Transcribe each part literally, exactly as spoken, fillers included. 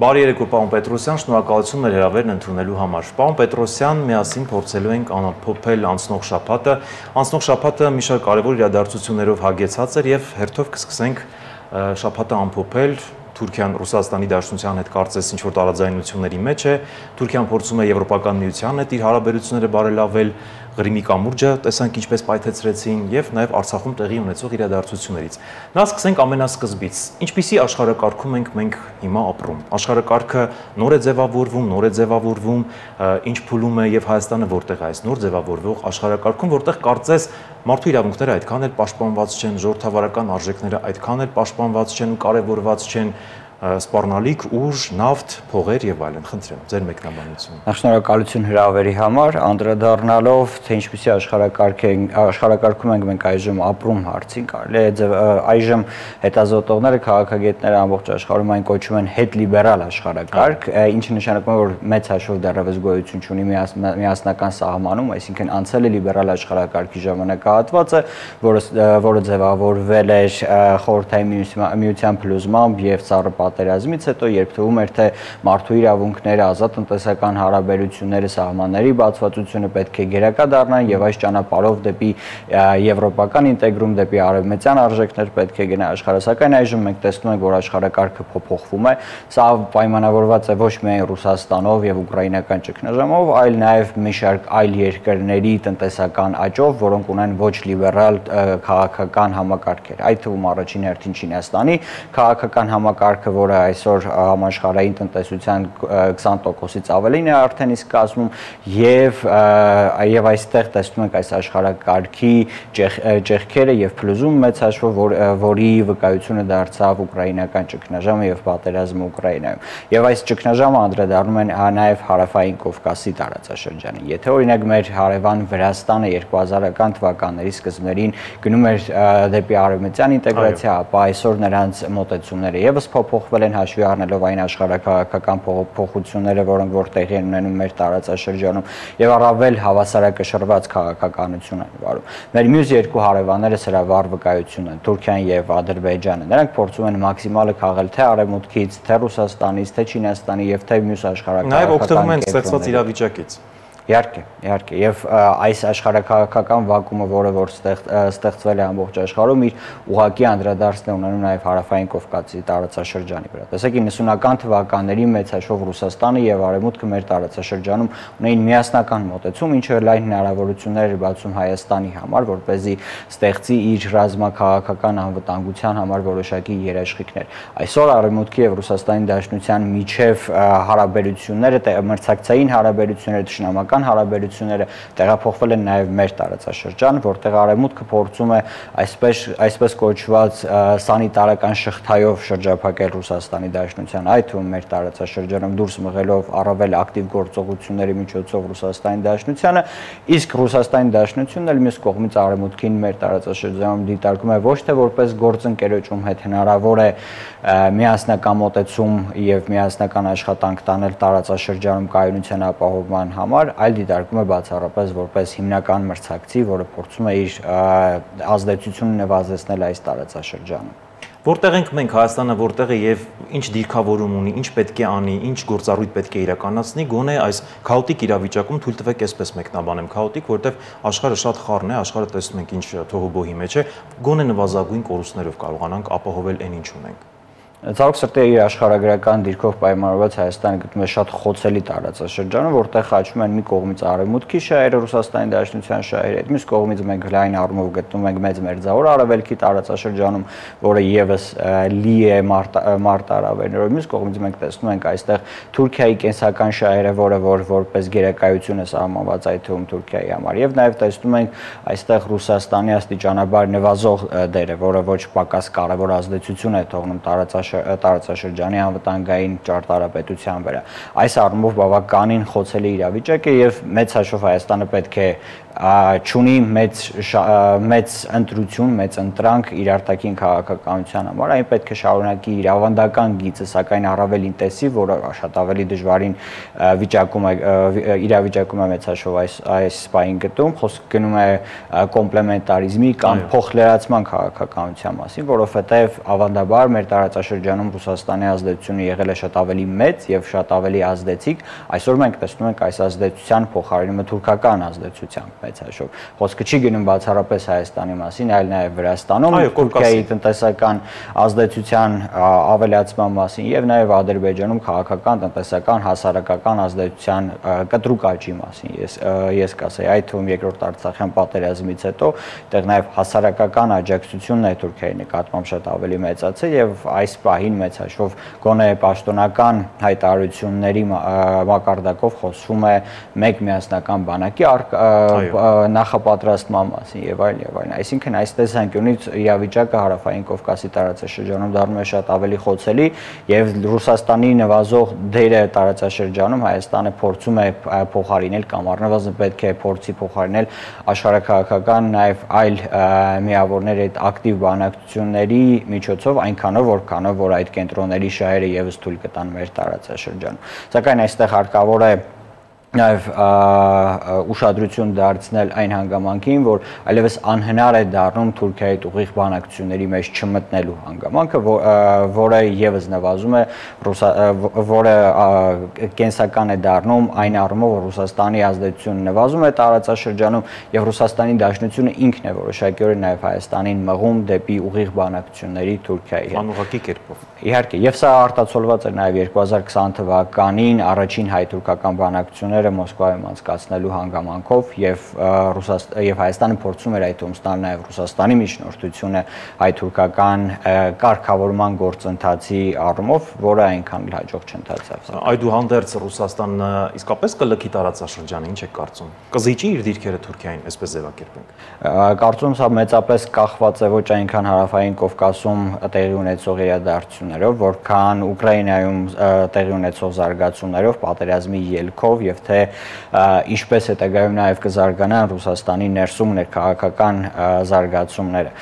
Բարի երեկո, պարոն Պետրոսյան, շնորհակալություն մեր հրավերն ընդունելու համար։ Պարոն Պետրոսյան, միասին փորձելու ենք ամփոփել անցնող շաբաթը։ Անցնող շաբաթը մի շարք կարևոր իրադարձություններով հագեցած էր եւ հերթով կսկսենք շաբաթը ամփոփել։ Թուրքիան Ռուսաստանի Դաշնության հետ կարծես ինչ-որ տարաձայնությունների մեջ է, Թուրքիան փորձում է Եվրոպական միության հետ իր հարաբերությունները բարելավել, Ղրիմի կամուրջը տեսանք ինչպես պայթեցրեցին եւ նաեւ Արցախում տեղի ունեցող իրադարձություններից։ Նա սկսենք ամենասկզբից։ Ինչպիսի աշխարհակարգում ենք մենք հիմա ապրում։ Աշխարհակարգը նոր է ձևավորվում, նոր է ձևավորվում, ինչ փուլում է եւ Հայաստանը որտեղ է այս նոր ձևավորվող աշխարհակարգում, որտեղ կարծես մարդու իրավունքները այդքան էլ պաշտպանված չեն, ժողովրդավարական արժեքները այդքան էլ պաշտպանված չեն ու կարևորված չեն, սպառնալիք, ուժ, նավթ, փողեր եւ այլն։ Խնդրեմ, ձեր մեկնաբանությունը։ Շնորհակալություն հրավերի համար, անդրադառնալով, թե ինչպիսի աշխարհակարգ են, աշխարհակարգում ենք մենք այժմ ապրում հարցին, կարելի է այժմ հետազոտողները, քաղաքագետները ամբողջ աշխարհում այն կոչում են հետլիբերալ աշխարհակարգ, ինչը նշանակում է, որ մեծ հաշվով դեռևս գոյություն չունի միասնական սահմանում, այսինքն անցել է լիբերալ աշխարհակարգի ժամանակահատվածը, որը որը ձևավորվել էր Խորհրդային Միության փլուզմամբ եւ Սառը պատերազմից հետո, երբ թվում էր, թե մարդու իրավունքները, ազատ տնտեսական հարաբերությունները, սահմանների բացվածությունը պետք է գերակա դառնան եւ այս ճանապարհով դեպի եվրոպական ինտեգրում, դեպի արևմտյան արժեքներ պետք է գնա աշխարհը, սակայն այժմ մենք տեսնում ենք, որ աշխարհակարգը փոփոխվում է, սա պայմանավորված է ոչ միայն Ռուսաստանով եւ ուկրաինական ճգնաժամով, այլ նաեւ մի շարք այլ երկրների տնտեսական աճով, որոնք ունեն ոչ լիբերալ քաղաքական համակարգեր, այդ թվում առաջին հերթին Չինաստանի քաղաքական համակարգը, որը այսօր համաշխարհային տնտեսության քսան տոկոսից ավելին է արդեն իսկ կազմում եւ եւ այստեղ տեսնում ենք այս աշխարհակարգի ճեղքերը եւ փլուզում մեծ հաշվով, որի վկայությունը դարձավ ուկրաինական ճգնաժամը եւ պատերազմը Ուկրաինայում։ Եվ այս ճգնաժամը անդրադառնում են նաեւ հարավային Կովկասի տարածաշրջանին։ Եթե օրինակ մեր հարևան Վրաստանը երկու հազարական թվականների սկզբներին գնում էր դեպի արևմտյան ինտեգրացիա, ապա այսօր նրանց մոտեցումները եւս փոփոխվել են հաշվի առնելով այն աշխարհակաղակական փոփոխությունները, որոնք որ տեղի են ունենում մեր տարածաշրջանում եւ առավել հավասարակշռված քաղաքականություն են վարում։ Մեր մյուս երկու հարևանները սրա վառ վկայությունն են՝ Թուրքիան եւ Ադրբեջանը։ Նրանք փորձում են մաքսիմալը քաղել թե արևմուտքից, թե Ռուսաստանից, թե Չինաստանի եւ թե մյուս աշխարհակաղակական նաեւ օգտվում են ստեղծված իրավիճակից։ Իհարկե, իհարկե, եւ այս աշխարհակաղակական վակումը, որը որ ստեղծվել է ամբողջ աշխարհում, իր ուղղակի անդրադարձն է ունենում նաեւ հարավային Կովկասի տարածաշրջանի վրա։ Տեսեք, իննսունական թվականների մեծ հաշվով Ռուսաստանը եւ Արևմուտքը մեր տարածաշրջանում ունեին միասնական մոտեցում, ինչը լայն հնարավորություններ էր բացում Հայաստանի համար, որպեսզի ստեղծի իր ռազմաքաղաքական անվտանգության համար որոշակի երաշխիքներ։ Այսօր Արևմուտքի եւ Ռուսաստանի Դաշնության միջև հարաբերությունները, մրցակցային հարաբերությունները, թշնամական հարաբերությունները տեղափոխվել են նաև մեր տարածաշրջան, որտեղ Արևմուտքը փորձում է այսպես այսպես կոչված սանիտարական շղթայով շրջափակել Ռուսաստանի Դաշնության, այդ թվում մեր տարածաշրջանում դուրս մղելով առավել ակտիվ գործողությունների միջոցով Ռուսաստանի Դաշնությանը, իսկ Ռուսաստանի Դաշնությունն էլ մյուս կողմից Արևմուտքին մեր տարածաշրջանում դիտարկում է ոչ թե որպես գործընկերոջ, ում հետ հնարավոր է միասնական մոտեցում եւ միասնական աշխատանք տանել տարածաշրջանում կայունության ապահովման համար, այլ դիտարկում է բացառապես որպես հիմնական մրցակցի, որը փորձում է իր ազդեցությունն նվազեցնել այս տարածաշրջանում։ Որտեղ ենք մենք, Հայաստանը որտեղ է եւ ինչ դիրքավորում ունի, ինչ պետք է անի, ինչ գործառույթ պետք է իրականացնի, գոնե այս քաոտիկ իրավիճակում թույլ տվեք այսպես մեկնաբանեմ, քաոտիկ, որտեղ աշխարհը շատ խառն է, աշխարհը տեսնում ենք ինչ թողոբոհի մեջ է, գոնե նվազագույն կորուստներով կարողանանք ապահովել այն ինչ ունենք։ Ցավոք սրտի իր աշխարհագրական դիրքով պայմանավորված Հայաստանը գտնվում է շատ խոցելի տարածաշրջանում, որտեղ խաչում են մի կողմից արևմուտքի շահերը, Ռուսաստանի Դաշնության շահերը, մյուս կողմից մենք լայն առումով գտնվում ենք մեծ մերձավոր արևելքի տարածաշրջանում, որը եւս լի է մարտահրավերներով, մյուս կողմից մենք տեսնում ենք այստեղ Թուրքիայի կենսական շահերը, որը որ որպես գերակայություն է սահմանված այդ թվում Թուրքիայի համար, եւ նաեւ տեսնում ենք այստեղ Ռուսաստանի աստիճանաբար նվազող դերը, որը ոչ պակաս կարևոր ազդեցություն է թողնում տարածաշրջանում տարածաշրջանի անվտանգային ճարտարապետության վրա։ Այս առումով բավականին խոցելի իրավիճակ է եւ մեծ հաշվով Հայաստանը պետք է չունի մեծ մեծ ընտրություն, մեծ ընտրանք իր արտաքին քաղաքականության համար, այն պետք է շարունակի իր ավանդական գիծը, սակայն առավել ինտենսիվ, որը շատ ավելի դժվարին վիճակում է իրավիճակում է մեծ հաշվով այս այս պահին գտում, խոսքը գնում է կոմպլեմենտարիզմի կամ փոխլրացման քաղաքականության մասին, որովհետև ավանդաբար մեր տարածաշրջանում Ռուսաստանի ազդեցությունը եղել է շատ ավելի մեծ եւ շատ ավելի ազդեցիկ, այսօր մենք տեսնում ենք այս ազդեցության փոխարինումը թուրքական ազդեցությամբ մեծ հաշվով։ Խոսքը չի գնում բացառապես Հայաստանի մասին, այլ նաև Վրաստանում, Թուրքիայի տնտեսական ազդեցության ավելացման մասին եւ նաև Ադրբեջանում քաղաքական, տնտեսական, հասարակական ազդեցության կտրուկ աճի մասին։ Ես ես կասեի, այդ թվում երկրորդ Արցախյան պատերազմից հետո այդտեղ նաև հասարակական աջակցությունն է Թուրքիայի նկատմամբ շատ ավելի մեծացել եւ այս պահին մեծ հաշվով գոնե պաշտոնական հայտարարությունների մակարդակով խոսվում է մեկ միասնական բանակի նախապատրաստման մասին եւ այլ եւ այլն։ Այսինքն այս տեսանկյունից իրավիճակը Հարավային Կովկասի տարածաշրջանում դառնում է շատ ավելի խոցելի եւ Ռուսաստանի նվազող դերը տարածաշրջանում Հայաստանը փորձում է փոխարինել կամ առնվազն պետք է փորձի փոխարինել աշխարհաքաղաքական նաեւ այլ միավորների հետ ակտիվ բանակցությունների միջոցով այնքանով որքանով որ այդ կենտրոնների շահերը եւս թույլ կտան մեր տարածաշրջանում։ Սակայն այստեղ հարկավոր է նաև ուշադրություն դարձնել այն հանգամանքին, որ այլևս անհնար է դառնում Թուրքիայի ուղիղ բանակցությունների մեջ չմտնելու հանգամանքը, որը եւս նվազում է, որը կենսական է դառնում այն առումով, որ Ռուսաստանի ազդեցությունը նվազում է տարածաշրջանում եւ Ռուսաստանի դաշնությունը ինքն է որոշակիորեն նաև Հայաստանին մղում դեպի ուղիղ բանակցությունների Թուրքիայի հետ։ Անուղղակի կերպով։ Իհարկե, եւ սա արտացոլված էր նաև երկու հազար քսան թվականին առաջին հայ-թուրքական բանակցությունները Մոսկվայում անցկացնելու հանգամանքով եւ եւ Հայաստանը փորձում էր այդ ստանալ նաեւ Ռուսաստանի միջնորդությունը հայ-թուրքական կարգավորման գործընթացի առումով, որը այնքան հաջող չընթացավ։ Այդուհանդերձ Ռուսաստանը իսկապես կլքի տարածաշրջանը, ինչ եք կարծում։ Կզիջի իր դիրքերը Թուրքիային, այսպես ձևակերպենք։ Կարծում եմ մեծապես կախված է ոչ այնքան Հարավային Կովկասում տեղի ունեցող իրադարձություններով, որքան Ուկրաինայում տեղի ունեցող զարգացումներով, պատերազմի ելքով եւ թե ինչպես հետագայում նաև կզարգանան Ռուսաստանի ներսում ներքաղաքական զարգացումները։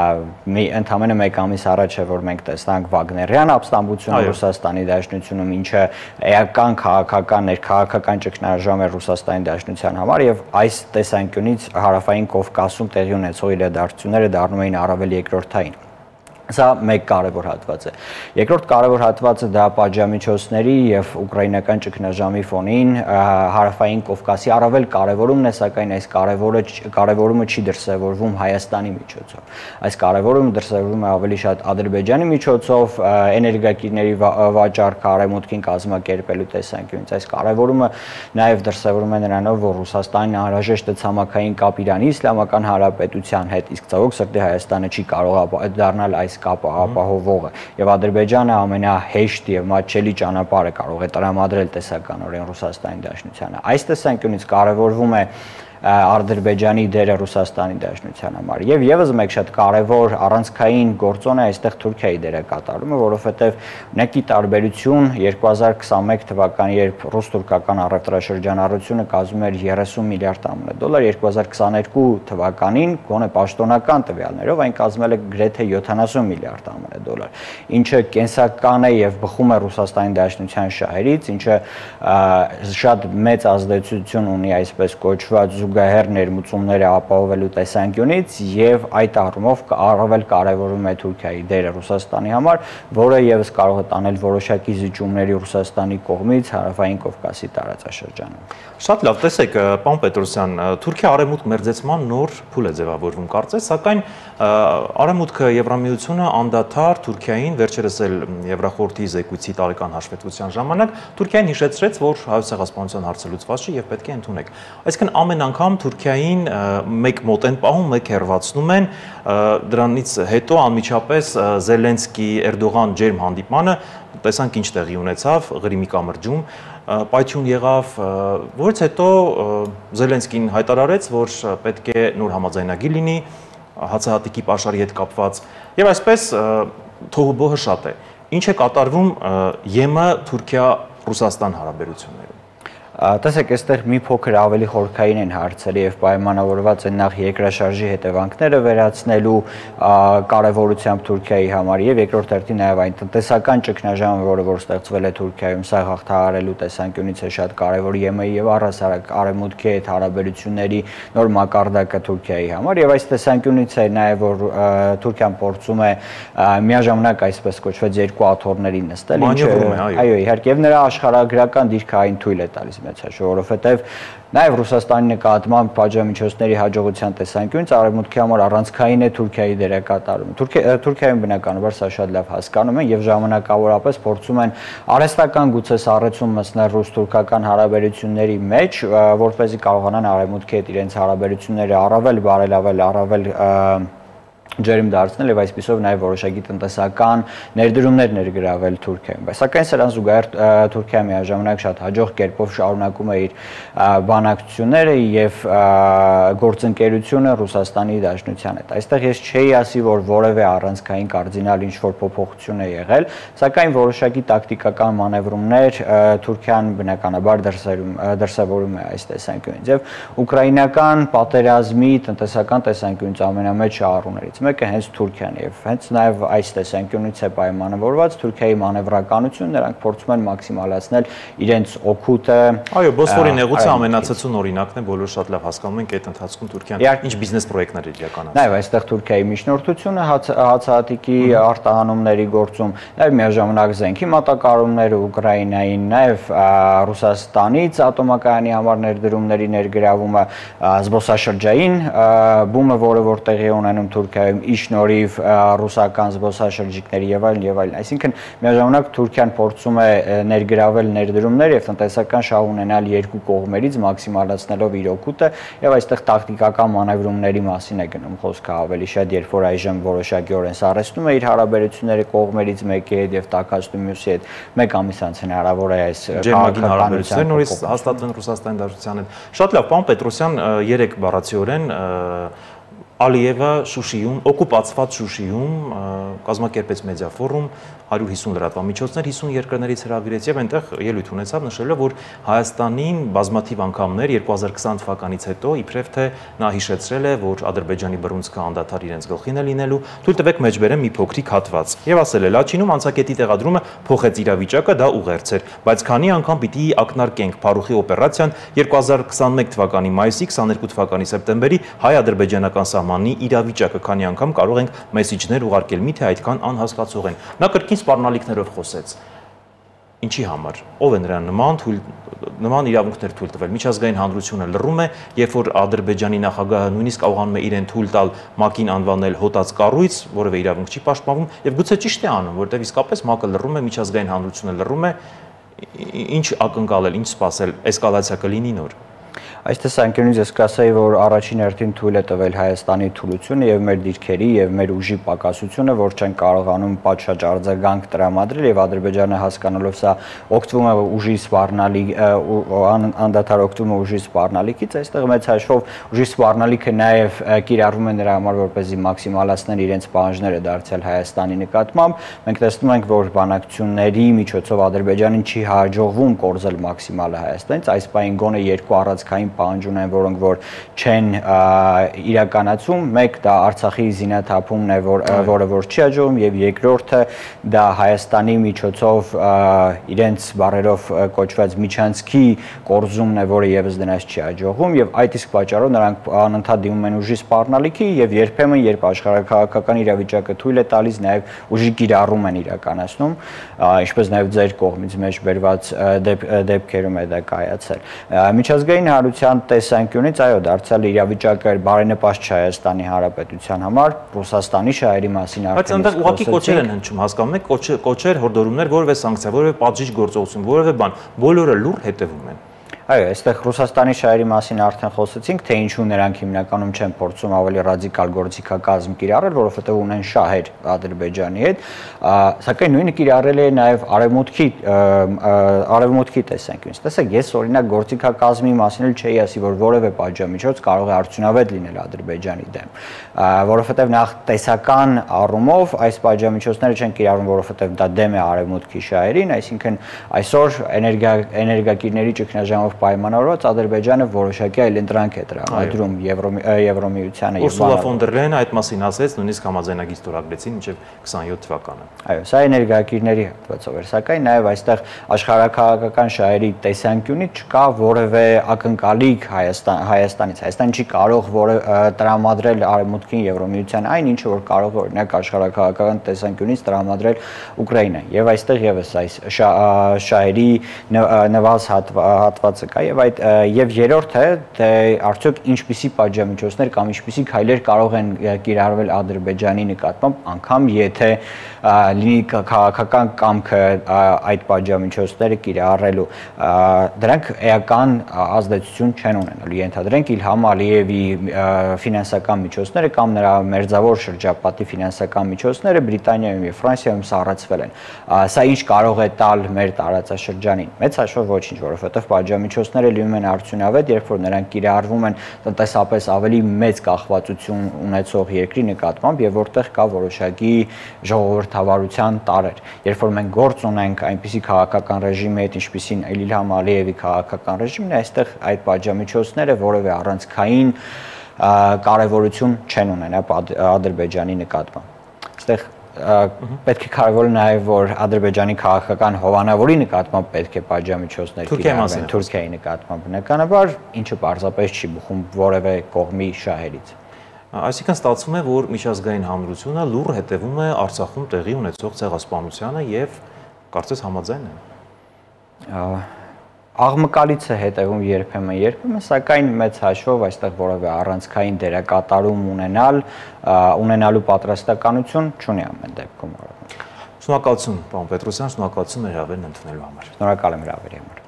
Մի ընդամենը մեկ ամիս առաջ է որ մենք տեսանք Վագներյան ապստամբությունը Ռուսաստանի Դաշնությունում, ինչը էական քաղաքական ներքաղաքական ճգնաժամ է Ռուսաստանի Դաշնության համար եւ այս տեսանկյունից Հարավային Կովկասում տեղի ունեցող իրադարձությունները դառնում էին առավել երկրորդային։ Սա մեկ կարևոր հատված է։ Երկրորդ կարևոր հատվածը դա պատժամիջոցների եւ ուկրաինական ճգնաժամի ֆոնին Հարավային Կովկասի առավել կարևորումն է, սակայն այս կարևորը կարևորումը չի դրսևորվում Հայաստանի միջոցով։ Այս կարևորումը դրսևորվում է ավելի շատ Ադրբեջանի միջոցով, էներգակիրների վաճառքը արևմուտքին կազմակերպելու տեսանկյունից։ Այս կարևորումը նաեւ դրսևորվում է նրանով, որ Ռուսաստանն անհրաժեշտ է ցամաքային կապ Իրանի Իսլամական Հանրապետության հետ, իսկ ցավոք սրտի Հայաստանը չի կարող դառնալ այս կապը ապահովողը եւ Ադրբեջանը ամենահեշտ եւ մատչելի ճանապարհը կարող է տրամադրել տեսականորեն Ռուսաստանի Դաշնությանը։ Այս տեսանկյունից կարևորվում է Ադրբեջանի դերը Ռուսաստանի Դաշնության համար եւ եւս մեկ շատ կարեւոր առանցքային գործոն է այստեղ Թուրքիայի դերը կատարումը, որովհետեւ ունեցի տարբերություն երկու հազար քսանմեկ թվականի, երբ ռուս-թուրքական առևտրաշրջանառությունը կազմում էր երեսուն միլիարդ ԱՄՆ դոլար, երկու հազար քսաներկու թվականին գոնե պաշտոնական տվյալներով այն կազմել է գրեթե յոթանասուն միլիարդ ԱՄՆ դոլար, ինչը կենսական է եւ բխում է Ռուսաստանի Դաշնության շահերից, ինչը շատ մեծ ազդեցություն ունի այսպես կոչված զուգահեռ ներմուծումները ապահովելու տեսանկյունից եւ այդ առումով առավել կարեւորում է Թուրքիայի դերը Ռուսաստանի համար, որը եւս կարող է տանել որոշակի զիջումների Ռուսաստանի կողմից Հարավային Կովկասի տարածաշրջանում։ Շատ լավ, տեսեք, պարոն Պետրոսյան, Թուրքիա արևմուտք մերձեցման նոր փուլ է ձևավորվում կարծես, սակայն արևմուտքը Եվրամիությունը անդադար Թուրքիային վերջերս էլ Եվրախորհրդի զեկույցի տարեկան հաշվետվության ժամանակ Թուրքիային հիշեցրեց, որ հայոց ցեղասպանության հարցը լուծված չի եւ պետք է ընդունեք։ Այսինքն ամեն անգամ Թուրքիային մեկ մոտ են պահում, մեկ հեռացնում են, դրանից հետո անմիջապես Զելենսկի-Էրդողան ջերմ հանդիպմանը տեսանք ինչ տեղի ունեցավ Ղրիմի կամրջում, պայթյուն եղավ, որից հետո Զելենսկին հայտարարեց, որ պետք է նոր համաձայնագիր լինի հացահատիկի պաշարի հետ կապված եւ այսպես թոհուբոհը շատ է։ Ինչ է կատարվում ԵՄ Թուրքիա Ռուսաստան հարաբերություններում։ Տեսեք, այստեղ մի փոքր ավելի խորքային են հարցերը եւ պայմանավորված են նախ երկրաշարժի հետևանքները վերացնելու կարևորությամբ Թուրքիայի համար եւ երկրորդ հերթին նաեւ այն տնտեսական ճգնաժամը, որը որ ստեղծվել է Թուրքիայում, սա հաղթահարելու տեսանկյունից է շատ կարևոր ԵՄ-ի եւ առհասարակ արևմուտքի հետ հարաբերությունների նոր մակարդակը Թուրքիայի համար եւ այս տեսանկյունից է նաեւ որ Թուրքիան փորձում է միաժամանակ այսպես կոչված երկու աթոռների նստել, ինչը այո, իհարկե եւ նրա աշխարհագրական դիրքը այն թույլ է տալիս մեծ հաշվով, որովհետեւ նաեւ Ռուսաստանի նկատմամբ պատժամիջոցների հաջողության տեսանկյունից արևմուտքի համար առանցքային է Թուրքիայի դերակատարումը։ Թուրքիայում բնականաբար սա շատ լավ հասկանում են եւ ժամանակավորապես փորձում են արհեստական գուցե սառեցում մտցնել ռուս-թուրքական հարաբերությունների մեջ, որպեսզի կարողանան արևմուտքի հետ իրենց հարաբերությունները առավել բարելավել, առավել ջերմ դարձնել եւ այսպիսով նաեւ որոշակի տնտեսական ներդրումներ ներգրավել Թուրքիայում։ Բայց սակայն սրան զուգահեռ Թուրքիան միաժամանակ շատ հաջող կերպով շարունակում է իր բանակցությունները եւ գործընկերությունը Ռուսաստանի Դաշնության հետ։ Այստեղ ես չէի ասի, որ որևէ առանցքային կարդինալ ինչ-որ փոփոխություն է եղել, սակայն որոշակի տակտիկական մանևրումներ Թուրքիան բնականաբար դրսևորում է այս տեսանկյունից եւ ուկրաինական պատերազմի տնտեսական տեսանկյունից ամենամեծ շահառուներից մեկը հենց Թուրքիան եւ հենց նաեւ այս տեսանկյունից է պայմանավորված Թուրքիայի մանևրականություն, նրանք փորձում են մաքսիմալացնել իրենց օգուտը։ Այո, Բոսֆորի նեղուցը ամենացածուն օրինակն է, բոլորը շատ լավ հասկանում են այդ ընթացքում Թուրքիան ինչ բիզնես պրոյեկտներ է իրականացնում։ Նաեւ այստեղ Թուրքիայի միջնորդությունը հացահատիկի արտահանումների գործում, նաեւ միաժամանակ զենքի մատակարարումները Ուկրաինային, նաեւ Ռուսաստանից ատոմակայանի համար ներդրումների ներգրավումը, զբոսաշրջային բումը, որը որ տեղի ունենում Թուրքիայում ի շնորհիվ ռուսական զբոսաշրջիկների եւ այլն եւ այլն։ Այսինքն միաժամանակ Թուրքիան փորձում է ներգրավել ներդրումներ եւ տնտեսական շահ ունենալ երկու կողմերից մաքսիմալացնելով իր օգուտը եւ այստեղ տակտիկական մանևրումների մասին է գնում խոսքը ավելի շատ, երբ որ այժմ որոշակիորեն սառեցնում է իր հարաբերությունները կողմերից մեկի հետ եւ տակածնում մյուսի հետ։ Մեկ ամիս անց հնարավոր է այս ջերմագին հարաբերությունները նորից հաստատվեն Ռուսաստանի Դաշնության հետ։ Շատ լավ, պարոն Պետրոսյան, երեք բառացիորեն Ալիևը Շուշիում, օկուպացված Շուշիում կազմակերպեց մեդիա ֆորում, հարյուր հիսուն լրատվամիջոցներ հիսուն երկրներից հրավիրեց եւ այնտեղ ելույթ ունեցավ նշելով, որ Հայաստանին բազմաթիվ անգամներ երկու հազար քսան թվականից հետո իբրև թե նա հիշեցրել է, որ Ադրբեջանի բռունցքը անդադար իրենց գլխին է լինելու, թույլ տվեք մեջբերեմ մի փոքրիկ հատված։ Եվ ասել է, Լաչինում անցակետի տեղադրումը փոխեց իրավիճակը, դա ուղերձ էր, բայց քանի անգամ պիտի ակնարկենք Փարուխի օպերացիան երկու հազար քսանմեկ թվականի մայիսի, քսաներկու թվականի սեպտեմբերի հայ-ադրբեջանական սահմանի իրավիճակը, քանի անգամ կարող ենք մեսիջներ ուղարկել, միթե այդքան անհասկացող են։ Նա կրկին սպառնալիքներով խոսեց։ Ինչի համար, ով է նրան նման թույլ նման իրավունքներ թույլ տվել։ Միջազգային հանրությունը լռում է, երբ որ Ադրբեջանի նախագահը նույնիսկ կարողանում է իրեն թույլ տալ ՄԱԿ-ին անվանել հոտած կառույց, որևէ իրավունք չի պաշտպանվում, եւ գուցե ճիշտ է անում, որտեղ իսկապես ՄԱԿ-ը լռում է, միջազգային հանրությունը լռում է, ինչ ակնկալել, ինչ սպասել, էսկալացիա կլինի նոր։ Այս տեսանկյունից ես կասեի, որ առաջին հերթին թույլ է տվել Հայաստանի թուլությունը եւ մեր դիրքերի եւ մեր ուժի պակասությունը, որ չեն կարողանում պատշաճ արձագանք տրամադրել եւ Ադրբեջանը հասկանալով սա օգտվում է ուժի սպառնալի անդադար օգտվում է ուժի սպառնալիքից, այստեղ մեծ հաշվով ուժի սպառնալիքը նաեւ կիրառվում է նրա համար, որպեսզի մաքսիմալացնեն իրենց պահանջները դարձյալ Հայաստանի նկատմամբ։ Մենք տեսնում ենք, որ բանակցությունների միջոցով Ադրբեջանին չի հաջողվում կորզել մաքսիմալը Հայաստանից, այս պահին գոնե երկու առանցքային պահանջ ունեն, որոնք որ չեն իրականացում, մեկ դա Արցախի զինաթափումն է, որ որը որ չի հաջողում, եւ երկրորդը դա Հայաստանի միջոցով իրենց բարերով կոչված միջանցքի կորզումն է, որը եւս դրանց չի հաջողում, եւ այդ իսկ պատճառով նրանք անընդհատ դիմում են ուժի սպառնալիքի եւ երբեմն երբ աշխարհակաղակական իրավիճակը թույլ է տալիս, նաեւ ուժի կիրառում են իրականացնում, ինչպես նաեւ ձեր կողմից մեջ բերված դեպքերում է դա կայացել։ Միջազգային հանրության տեսանկյունից այո, դարձյալ իրավիճակը բարենպաստ չէ Հայաստանի Հանրապետության համար, Ռուսաստանի շահերի մասին արդեն բայց այնտեղ ուղղակի կոչեր են հնչում, հասկանում եք, կոչեր, հորդորումներ, որևէ սանկցիա, որևէ պատժիչ գործողություն, որևէ բան, բոլորը լուռ հետևում են։ Այո, այստեղ Ռուսաստանի շահերի մասին արդեն խոսեցինք, թե ինչու նրանք հիմնականում չեն փորձում ավելի ռադիկալ գործիքակազմ կիրառել, որովհետև ունեն շահեր Ադրբեջանի հետ, սակայն նույնը կիրառել է նաև արևմուտքի արևմուտքի տեսանկյունից։ Տեսեք, ես օրինակ գործիքակազմի մասին էլ չէի ասի, որ որևէ պատժամիջոց կարող է արդյունավետ լինել Ադրբեջանի դեմ, որովհետև նախ տեսական առումով այս պատժամիջոցները չեն կիրառվում, որովհետև դա դեմ է արևմուտքի շահերին, այսինքն այսօր էներգա էներգակիրների ճգնաժամով պայմանավորված Ադրբեջանը որոշակի այլ ընտրանք է տրամադրում Եվրոմիությանը եւ Ուրսուլա ֆոն դեր Լեյենը այդ մասին ասեց, նույնիսկ համաձայնագիր ստորագրեցին մինչեւ քսանյոթ թվականը։ Այո, սա էներգակիրների հատվածով էր, սակայն նաեւ այստեղ աշխարհակահաղական շահերի տեսանկյունից չկա որևէ ակնկալիք Հայաստան Հայաստանից։ Հայաստանը չի կարող որը տրամադրել Արևմուտքին Եվրոմիության այն ինչը որ կարող է օրինակ աշխարհակահաղական տեսանկյունից տրամադրել Ուկրաինան։ Եվ այստեղ եւս այս շահերի նվազ հատվածը կա եւ այդ եւ երրորդը թե արդյոք ինչպիսի պատժամիջոցներ կամ ինչպիսի քայլեր կարող են կիրառվել Ադրբեջանի նկատմամբ անգամ եթե լինի քաղաքական կամքը այդ պատժամիջոցները կիրառելու դրանք էական ազդեցություն չեն ունենալու ենթադրենք Իլհամ Ալիևի ֆինանսական միջոցները կամ նրա մերձավոր շրջապատի ֆինանսական միջոցները Բրիտանիայում եւ Ֆրանսիայում սառեցվել են սա ինչ կարող է տալ մեր տարածաշրջանին մեծ հաշվով ոչինչ որովհետեւ պատժամիջոցները լինում են արդյունավետ երբ որ նրանք կիրառվում են տնտեսապես ավելի մեծ կախվածություն ունեցող երկրի նկատմամբ եւ որտեղ կա որոշակի ժողովրդավարության տարեր երբ որ մենք գործ ունենք այնպիսի քաղաքական ռեժիմի հետ ինչպիսին Իլհամ Ալիևի քաղաքական ռեժիմն է այստեղ այդ պատժամիջոցները որևէ առանցքային կարևորություն չեն ունենա Ադրբեջանի նկատմամբ այստեղ պետք է կարևորը նաև որ Ադրբեջանի քաղաքական հովանավորի նկատմամբ պետք է պատժամիջոցներ կիրառվեն Թուրքիայի նկատմամբ բնականաբար ինչը պարզապես չի բխում որևէ կողմի շահերից Այսինքն ստացվում է որ միջազգային հանրությունը լուռ հետևում է Արցախում տեղի ունեցող ցեղասպանությանը եւ կարծես համաձայն է Աղմկալից է հետևում երբեմն երբեմն սակայն մեծ հաշվով այստեղ որևէ առանցքային դերակատարում ունենալ ունենալու պատրաստականություն չունի ամեն դեպքում Շնորհակալություն պարոն Պետրոսյան, շնորհակալություն մեր հավերն ընդունելու համար։ Շնորհակալ եմ հավերի համար։